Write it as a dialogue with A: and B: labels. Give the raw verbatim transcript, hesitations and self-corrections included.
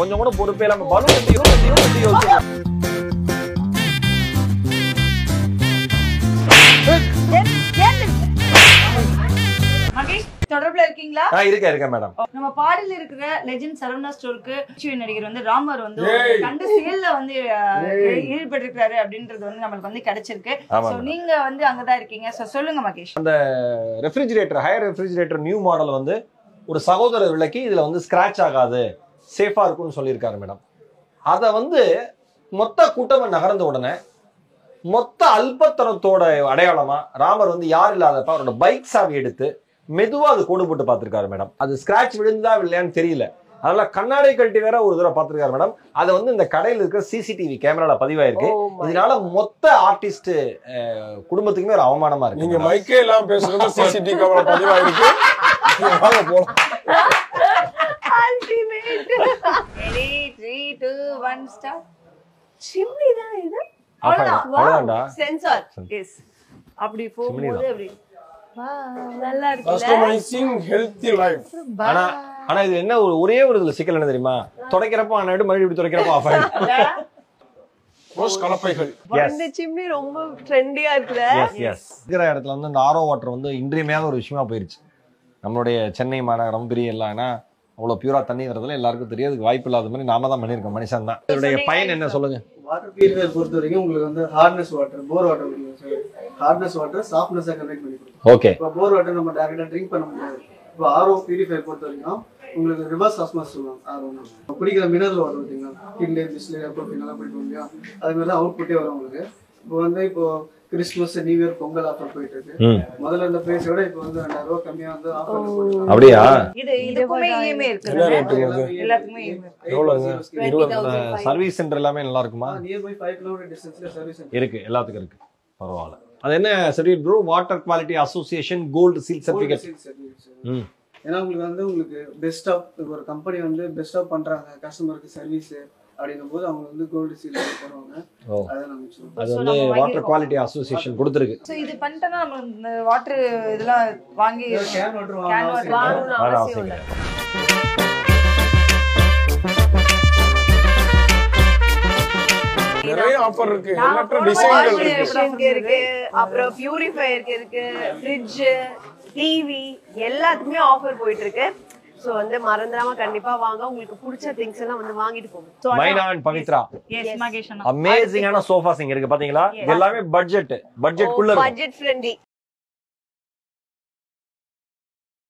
A: கொஞ்சம் கூட பொறுப்பே இல்லாம பலூன் எப்படியும் எப்படியும் எப்படி யோசிச்சு
B: மகேஷ் தொடர்புல இருக்கீங்களா?
A: ஆ இருக்கேன் இருக்கேன் மேடம்.
B: நம்ம பாடியில் இருக்கிற லெஜெண்ட் சரவணா ஸ்டோருக்கு நடிகர் வந்து ராமர் வந்து கண்டு சேல்ல வந்து ஈடுபட்டிருக்காரு அப்படின்றது வந்து நம்மளுக்கு வந்து கிடைச்சிருக்கு. சோ நீங்க வந்து அங்கதான் இருக்கீங்க. சோ சொல்லுங்க மகேஷ்.
A: அந்த refrigerator Haier refrigerator new model வந்து ஒரு சகோதரர் விலைக்கு இதுல வந்து ஸ்கிராச் ஆகாது, சேஃபா இருக்கும்னு சொல்லியிருக்காரு மேடம். அதை வந்து மொத்த கூட்டம் நகர்ந்த உடனே மொத்த அல்பத்தனத்தோட அடையாளமா ராமர் வந்து யார் இல்லாதப்ப அவரோட பைக் சாவி எடுத்து மெதுவா அது கோடு போட்டு பார்த்திருக்காரு மேடம். அது ஸ்கிராச் விழுந்தா இல்லையான்னு தெரியல. அதனால கண்ணாடி கழட்டி வேற ஒரு தடவை பார்த்திருக்காரு மேடம். அது வந்து இந்த கடையில் இருக்கிற சிசிடிவி கேமரால பதிவாயிருக்கு. இதனால மொத்த ஆர்டிஸ்ட் குடும்பத்துக்குமே ஒரு அவமானமா இருக்கு.
C: நீங்க மைக்கே எல்லாம் பேசுறது சிசிடிவி கேமரா பதிவாயிருக்கு. வாங்க போலாம்.
B: Ultimate. Ready three two one start. Chimney தான் இது.
A: அவ்வளவுதான்டா.
B: சென்சார். எஸ். அப்படி போகும்போது அப்படி நல்லா இருக்கு.
C: Customising healthy life.
A: ஆனா ஆனா இது என்ன ஒரு ஒரே ஒரு இதுல சிக்கல் என்ன தெரியுமா? துடைக்கிறப்ப ஆன் ஆயிடும், மறுபடியும் துடைக்கிறப்ப ஆஃப் ஆயிடும்.
C: ரோஸ் கலப்பைகள்.
D: இந்த சிம்னி ரொம்ப ட்ரெண்டியா இருக்குல.
A: Yes yes. இருக்கிற இடத்துல வந்து இந்த ஆரோ வாட்டர் வந்து இன்றியமையாத ஒரு விஷயமா போயிருச்சு. நம்மளுடைய சென்னை மாநகரம் பெரிய இல்லைன்னா அவ்வளவு பியூரா தண்ணி வரதுல எல்லாருக்கும் தெரியாது. வாய்ப்பு இல்லாத மாதிரி நாம தான் பண்ணிருக்கோம், மனுஷன் தான். இதோடைய பயன் என்ன சொல்லுங்க?
E: வாட்டர் பியூரிஃபையர் பொறுத்த வரைக்கும் உங்களுக்கு வந்து ஹார்ட்னஸ் வாட்டர், போர் வாட்டர் கொடுக்கும். ஹார்ட்னஸ் வாட்டர் சாஃப்ட்னஸா கன்வெர்ட் பண்ணி கொடுக்கும்.
A: ஓகே.
E: இப்போ போர் வாட்டர் நம்ம டைரக்டா ட்ரிங்க் பண்ண முடியாது. இப்போ ஆர்ஓ பியூரிஃபையர் பொறுத்த வரைக்கும் உங்களுக்கு ரிவர்ஸ் ஆஸ்மாஸ் சொல்லுவாங்க. ஆர்ஓ குடிக்கிற மினரல் வாட்டர் பார்த்தீங்கன்னா கிட்லே பிஸ்லே ப்ரோட்டீன் எல்லாம் குடிப்போம் இல்லையா, அது மாதிரி தான் அவுட் புட்டே வரும் உங்களுக்கு. இப்போ வந்து இப்போ Christmas, new year, Pongal offer போயிட்டு இருக்கு. முதல்ல இந்த பிரைஸ் விட இப்போ வந்து ரெண்டாயிரம் ரூபாய் கம்மியா வந்து ஆஃபர் போடுறாங்க.
A: அப்படியா?
B: இது இதுக்குமே இஎம்ஐ இருக்கு. எல்லாத்துக்குமே இஎம்ஐ.
A: எவ்வளவு சர்வீஸ் சென்டர் எல்லாமே நல்லா இருக்குமா?
E: நியர் பை five கிலோமீட்டர் டிஸ்டன்ஸ்ல சர்வீஸ் சென்டர்
A: இருக்கு, எல்லாத்துக்கும் இருக்கு. பரவாயில்லை. அது என்ன certificate bro? Water quality association gold seal certificate. ம்.
E: ஏன்னா உங்களுக்கு வந்து உங்களுக்கு பெஸ்ட் ஆஃப் ஒரு கம்பெனி வந்து பெஸ்ட் ஆஃப் பண்றாங்க கஸ்டமருக்கு சர்வீஸ் அப்படின்னும் போது அவங்க வந்து கோல்டு சீல் போடுவாங்க. அதான் நம்ம சொல்றோம்.
A: அது வந்து வாட்டர் குவாலிட்டி அசோசியேஷன் கொடுத்திருக்கு.
B: சோ இது பண்ணிட்டனா நம்ம இந்த வாட்டர் இதெல்லாம் வாங்கி
E: கேன் வாட்டர்
B: வாங்கணும் அவசியம் இல்ல.
C: நிறைய ஆஃபர் இருக்கு. எலக்ட்ரிக் டிசைன்கள்
D: இருக்கு. இருக்கு. அப்புறம் பியூரிஃபையருக்கு இருக்கு, ஃப்ரிட்ஜ், டிவி எல்லாத்துக்குமே ஆஃபர் போயிட்டு இருக்கு. சோ வந்து மறந்துடாம கண்டிப்பா வாங்க. உங்களுக்கு பிடிச்ச திங்ஸ் எல்லாம் வந்து வாங்கிட்டு போங்க.
A: மைனா அண்ட் பவித்ரா.
B: எஸ் மகேஷ் அண்ணா.
A: அமேசிங்கான சோஃபாஸ் இங்க இருக்கு பாத்தீங்களா? இது எல்லாமே பட்ஜெட் பட்ஜெட் குள்ள இருக்கு.
D: Budget friendly.